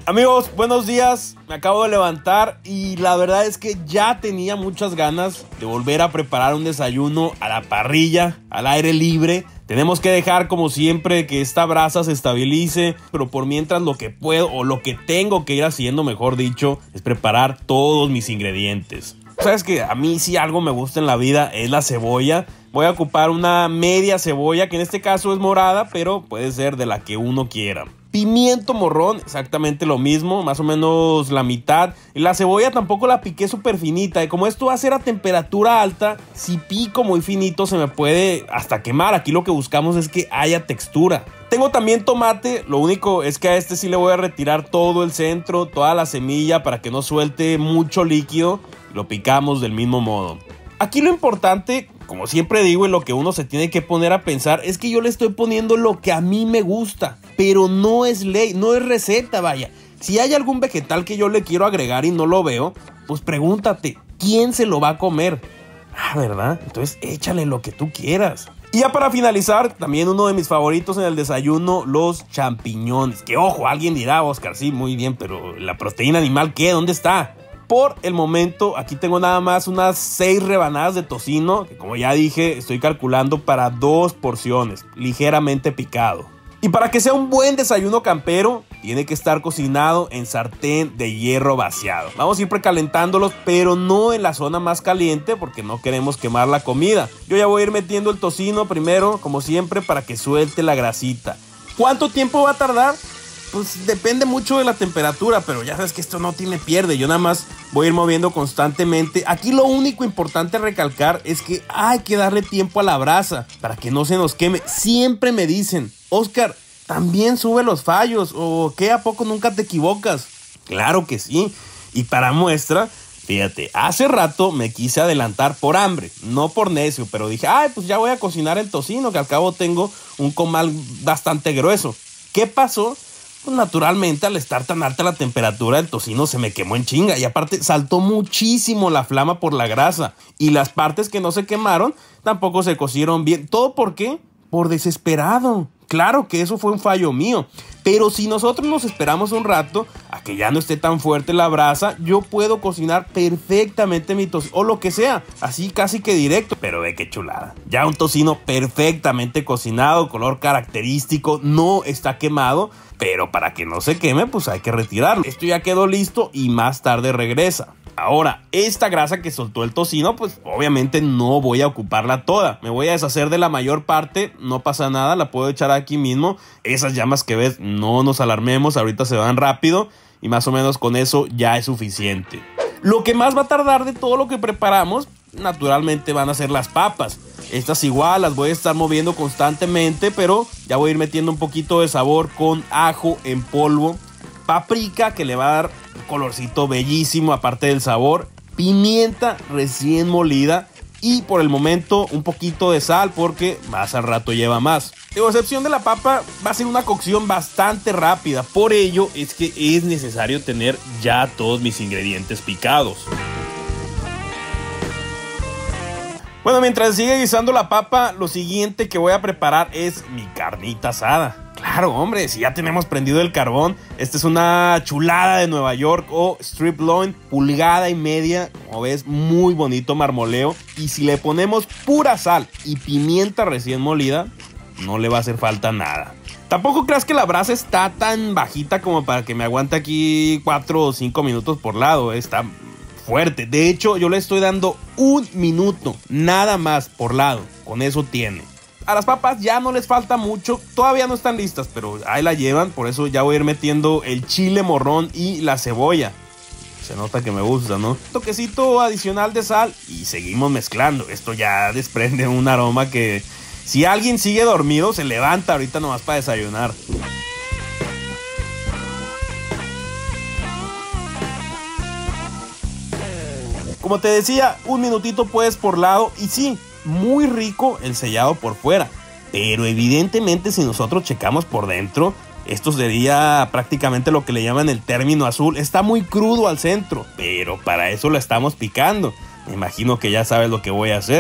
Amigos, buenos días, me acabo de levantar y la verdad es que ya tenía muchas ganas de volver a preparar un desayuno a la parrilla, al aire libre. Tenemos que dejar como siempre que esta brasa se estabilice, pero por mientras lo que puedo o lo que tengo que ir haciendo, mejor dicho, es preparar todos mis ingredientes. Sabes que a mí si algo me gusta en la vida es la cebolla. Voy a ocupar una media cebolla, que en este caso es morada, pero puede ser de la que uno quiera. Pimiento morrón, exactamente lo mismo, más o menos la mitad. La cebolla tampoco la piqué súper finita. Y como esto va a ser a temperatura alta, si pico muy finito se me puede hasta quemar. Aquí lo que buscamos es que haya textura. Tengo también tomate, lo único es que a este sí le voy a retirar todo el centro, toda la semilla para que no suelte mucho líquido. Lo picamos del mismo modo. Aquí lo importante, como siempre digo, y lo que uno se tiene que poner a pensar es que yo le estoy poniendo lo que a mí me gusta, pero no es ley, no es receta, vaya. Si hay algún vegetal que yo le quiero agregar y no lo veo, pues pregúntate, ¿quién se lo va a comer? ¿Verdad? Entonces échale lo que tú quieras. Y ya para finalizar, también uno de mis favoritos en el desayuno, los champiñones. Que ojo, alguien dirá, Oscar, sí, muy bien, pero ¿la proteína animal qué? ¿Dónde está? Por el momento, aquí tengo nada más unas 6 rebanadas de tocino, que como ya dije, estoy calculando para 2 porciones, ligeramente picado. Y para que sea un buen desayuno campero, tiene que estar cocinado en sartén de hierro vaciado. Vamos a ir precalentándolos, pero no en la zona más caliente, porque no queremos quemar la comida. Yo ya voy a ir metiendo el tocino primero, como siempre, para que suelte la grasita. ¿Cuánto tiempo va a tardar? Pues depende mucho de la temperatura, pero ya sabes que esto no tiene pierde. Yo nada más voy a ir moviendo constantemente. Aquí lo único importante a recalcar es que hay que darle tiempo a la brasa para que no se nos queme. Siempre me dicen, Oscar, ¿también sube los fallos? ¿O qué? ¿A poco nunca te equivocas? Claro que sí. Y para muestra, fíjate, hace rato me quise adelantar por hambre, no por necio, pero dije, pues ya voy a cocinar el tocino, que al cabo tengo un comal bastante grueso. ¿Qué pasó? Pues naturalmente al estar tan alta la temperatura del tocino se me quemó en chinga y aparte saltó muchísimo la flama por la grasa y las partes que no se quemaron tampoco se cocieron bien. ¿Todo por qué? Por desesperado. Claro que eso fue un fallo mío, pero si nosotros nos esperamos un rato a que ya no esté tan fuerte la brasa, yo puedo cocinar perfectamente mi tocino o lo que sea, así casi que directo. Pero ve qué chulada, ya un tocino perfectamente cocinado, color característico, no está quemado, pero para que no se queme pues hay que retirarlo. Esto ya quedó listo y más tarde regresa. Ahora, esta grasa que soltó el tocino, pues obviamente no voy a ocuparla toda. Me voy a deshacer de la mayor parte, no pasa nada, la puedo echar aquí mismo. Esas llamas que ves, no nos alarmemos, ahorita se van rápido y más o menos con eso ya es suficiente. Lo que más va a tardar de todo lo que preparamos, naturalmente van a ser las papas. Estas igual las voy a estar moviendo constantemente, pero ya voy a ir metiendo un poquito de sabor con ajo en polvo, paprika que le va a dar un colorcito bellísimo aparte del sabor, pimienta recién molida y por el momento un poquito de sal porque más al rato lleva más. A excepción de la papa, va a ser una cocción bastante rápida, por ello es que es necesario tener ya todos mis ingredientes picados. Bueno, mientras sigue guisando la papa, lo siguiente que voy a preparar es mi carnita asada. Claro, hombre, si ya tenemos prendido el carbón, esta es una chulada de Nueva York o strip loin, pulgada y media, como ves, muy bonito marmoleo. Y si le ponemos pura sal y pimienta recién molida, no le va a hacer falta nada. Tampoco creas que la brasa está tan bajita como para que me aguante aquí 4 o 5 minutos por lado, está fuerte. De hecho, yo le estoy dando 1 minuto, nada más por lado, con eso tiene. A las papas ya no les falta mucho, todavía no están listas, pero ahí la llevan, por eso ya voy a ir metiendo el chile morrón y la cebolla. Se nota que me gusta, ¿no? Toquecito adicional de sal y seguimos mezclando. Esto ya desprende un aroma que si alguien sigue dormido se levanta ahorita nomás para desayunar. Como te decía, 1 minutito pues por lado y sí, muy rico el sellado por fuera, pero evidentemente si nosotros checamos por dentro, esto sería prácticamente lo que le llaman el término azul. Está muy crudo al centro, pero para eso lo estamos picando. Me imagino que ya sabes lo que voy a hacer.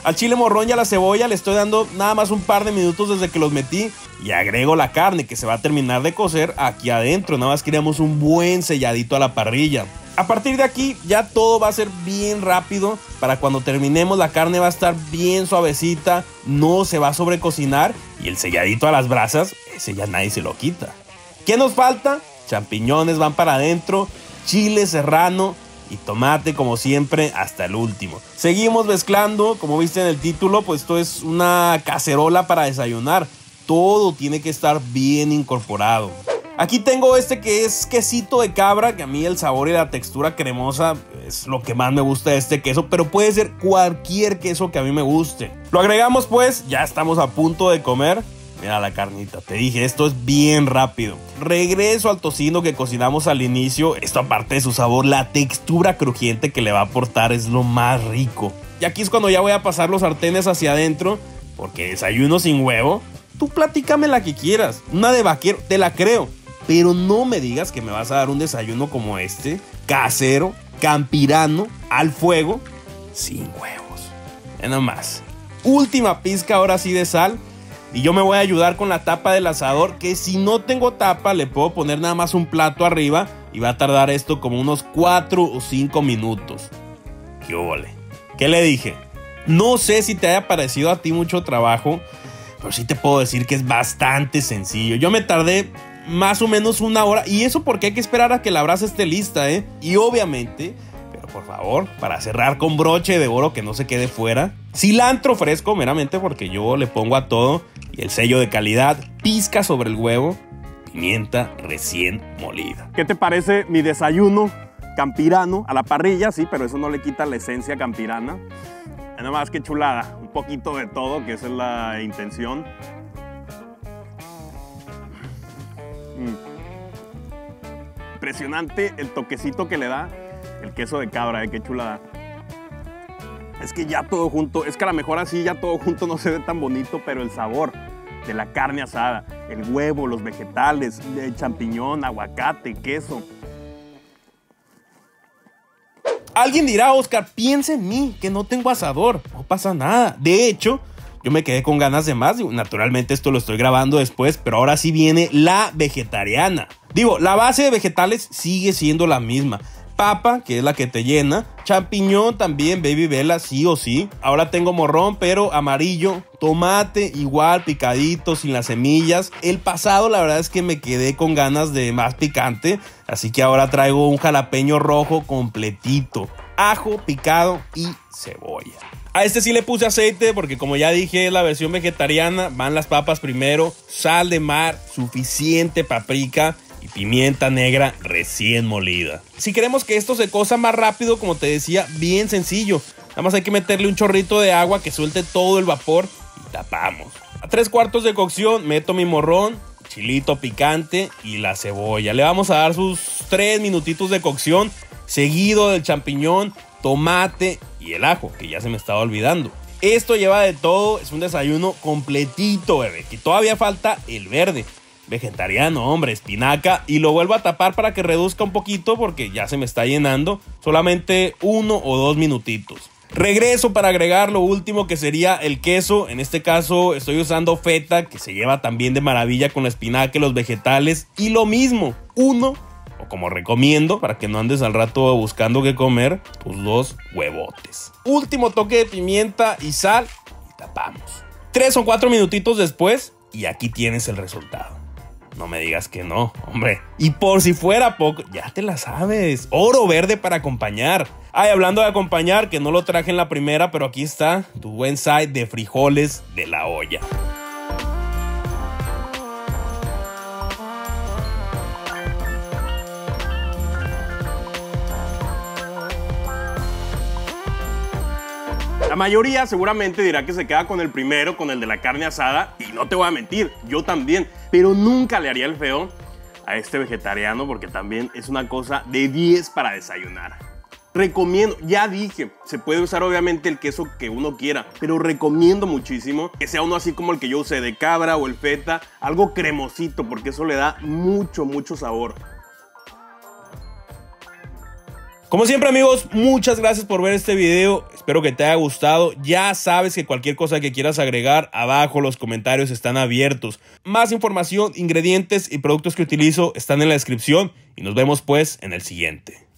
Al chile morrón y a la cebolla le estoy dando nada más un par de minutos desde que los metí y agrego la carne que se va a terminar de cocer aquí adentro. Nada más queremos un buen selladito a la parrilla. A partir de aquí ya todo va a ser bien rápido. Para cuando terminemos la carne va a estar bien suavecita, no se va a sobrecocinar y el selladito a las brasas, ese ya nadie se lo quita. ¿Qué nos falta? Champiñones van para adentro, chile serrano y tomate como siempre hasta el último. Seguimos mezclando, como viste en el título, pues esto es una cacerola para desayunar. Todo tiene que estar bien incorporado. Aquí tengo este que es quesito de cabra, que a mí el sabor y la textura cremosa es lo que más me gusta de este queso, pero puede ser cualquier queso que a mí me guste. Lo agregamos pues, ya estamos a punto de comer. Mira la carnita, te dije, esto es bien rápido. Regreso al tocino que cocinamos al inicio. Esto aparte de su sabor, la textura crujiente que le va a aportar es lo más rico. Y aquí es cuando ya voy a pasar los sartenes hacia adentro, porque desayuno sin huevo. Tú platícame la que quieras, una de vaquero, te la creo. Pero no me digas que me vas a dar un desayuno como este, casero, campirano, al fuego, sin huevos. Nada más. Última pizca ahora sí de sal. Y yo me voy a ayudar con la tapa del asador, que si no tengo tapa le puedo poner nada más un plato arriba y va a tardar esto como unos 4 o 5 minutos. ¡Qué ole! ¿Qué le dije? No sé si te haya parecido a ti mucho trabajo, pero sí te puedo decir que es bastante sencillo. Yo me tardé más o menos 1 hora y eso porque hay que esperar a que la brasa esté lista, ¿eh? Y obviamente, pero por favor, para cerrar con broche de oro que no se quede fuera, cilantro fresco meramente porque yo le pongo a todo y el sello de calidad, pizca sobre el huevo, pimienta recién molida. ¿Qué te parece mi desayuno campirano a la parrilla? Sí, pero eso no le quita la esencia campirana. Nada más que chulada, un poquito de todo, que esa es la intención. Impresionante el toquecito que le da el queso de cabra, qué chulada. Es que ya todo junto, es que a lo mejor así ya todo junto no se ve tan bonito, pero el sabor de la carne asada, el huevo, los vegetales, el champiñón, aguacate, queso. Alguien dirá, Oscar, piensa en mí, que no tengo asador. No pasa nada. De hecho, yo me quedé con ganas de más. Naturalmente esto lo estoy grabando después, pero ahora sí viene la vegetariana. Digo, la base de vegetales sigue siendo la misma. Papa, que es la que te llena. Champiñón también, baby vela, sí o sí. Ahora tengo morrón, pero amarillo. Tomate, igual, picadito, sin las semillas. El pasado, la verdad es que me quedé con ganas de más picante. Así que ahora traigo un jalapeño rojo completito. Ajo picado y cebolla. A este sí le puse aceite porque, como ya dije, es la versión vegetariana. Van las papas primero, sal de mar, suficiente paprika y pimienta negra recién molida. Si queremos que esto se cosa más rápido, como te decía, bien sencillo. Nada más hay que meterle un chorrito de agua que suelte todo el vapor y tapamos. A 3/4 de cocción meto mi morrón, chilito picante y la cebolla. Le vamos a dar sus 3 minutitos de cocción, seguido del champiñón, tomate y el ajo, que ya se me estaba olvidando. Esto lleva de todo, es un desayuno completito, bebé. Y todavía falta el verde. Vegetariano, hombre, espinaca. Y lo vuelvo a tapar para que reduzca un poquito porque ya se me está llenando. Solamente 1 o 2 minutitos. Regreso para agregar lo último, que sería el queso. En este caso estoy usando feta, que se lleva también de maravilla con la espinaca y los vegetales. Y lo mismo, o como recomiendo, para que no andes al rato buscando qué comer, tus 2 huevotes. Último toque de pimienta y sal y tapamos. 3 o 4 minutitos después y aquí tienes el resultado. No me digas que no, hombre. Y por si fuera poco, ya te la sabes. Oro verde para acompañar. Ay, hablando de acompañar, que no lo traje en la primera, pero aquí está tu buen side de frijoles de la olla. La mayoría seguramente dirá que se queda con el primero, con el de la carne asada, y no te voy a mentir, yo también, pero nunca le haría el feo a este vegetariano porque también es una cosa de 10 para desayunar. Recomiendo, ya dije, se puede usar obviamente el queso que uno quiera, pero recomiendo muchísimo que sea uno así como el que yo usé, de cabra o el feta, algo cremosito, porque eso le da mucho sabor. Como siempre, amigos, muchas gracias por ver este video. Espero que te haya gustado. Ya sabes que cualquier cosa que quieras agregar, abajo los comentarios están abiertos. Más información, ingredientes y productos que utilizo están en la descripción. Y nos vemos pues en el siguiente.